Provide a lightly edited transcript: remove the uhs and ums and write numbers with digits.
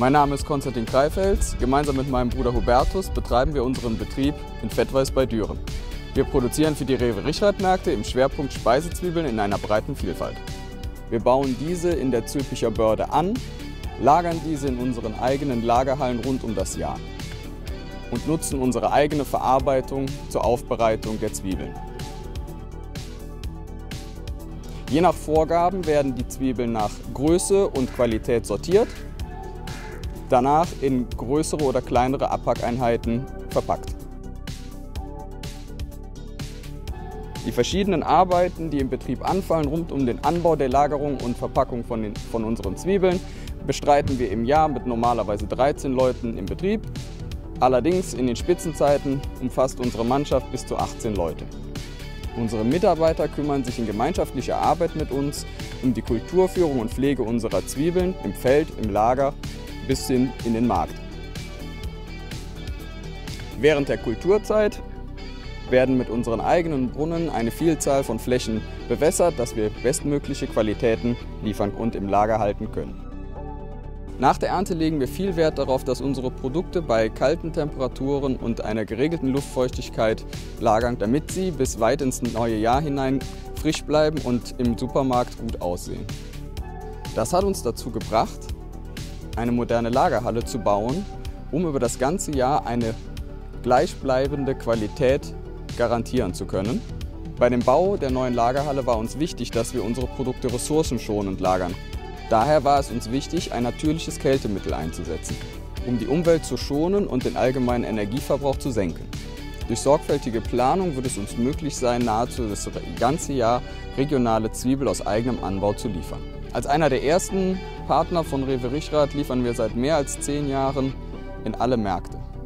Mein Name ist Konstantin Kreifels. Gemeinsam mit meinem Bruder Hubertus betreiben wir unseren Betrieb in Vettweiß bei Düren. Wir produzieren für die Rewe-Richrath-Märkte im Schwerpunkt Speisezwiebeln in einer breiten Vielfalt. Wir bauen diese in der Zülpicher Börde an, lagern diese in unseren eigenen Lagerhallen rund um das Jahr und nutzen unsere eigene Verarbeitung zur Aufbereitung der Zwiebeln. Je nach Vorgaben werden die Zwiebeln nach Größe und Qualität sortiert, danach in größere oder kleinere Abpackeinheiten verpackt. Die verschiedenen Arbeiten, die im Betrieb anfallen, rund um den Anbau, der Lagerung und Verpackung von unseren Zwiebeln, bestreiten wir im Jahr mit normalerweise 13 Leuten im Betrieb. Allerdings in den Spitzenzeiten umfasst unsere Mannschaft bis zu 18 Leute. Unsere Mitarbeiter kümmern sich in gemeinschaftlicher Arbeit mit uns um die Kulturführung und Pflege unserer Zwiebeln im Feld, im Lager bis hin in den Markt. Während der Kulturzeit werden mit unseren eigenen Brunnen eine Vielzahl von Flächen bewässert, dass wir bestmögliche Qualitäten liefern und im Lager halten können. Nach der Ernte legen wir viel Wert darauf, dass unsere Produkte bei kalten Temperaturen und einer geregelten Luftfeuchtigkeit lagern, damit sie bis weit ins neue Jahr hinein frisch bleiben und im Supermarkt gut aussehen. Das hat uns dazu gebracht, eine moderne Lagerhalle zu bauen, um über das ganze Jahr eine gleichbleibende Qualität garantieren zu können. Bei dem Bau der neuen Lagerhalle war uns wichtig, dass wir unsere Produkte ressourcenschonend lagern. Daher war es uns wichtig, ein natürliches Kältemittel einzusetzen, um die Umwelt zu schonen und den allgemeinen Energieverbrauch zu senken. Durch sorgfältige Planung wird es uns möglich sein, nahezu das ganze Jahr regionale Zwiebel aus eigenem Anbau zu liefern. Als einer der ersten Partner von Rewe Richrath liefern wir seit mehr als 10 Jahren in alle Märkte.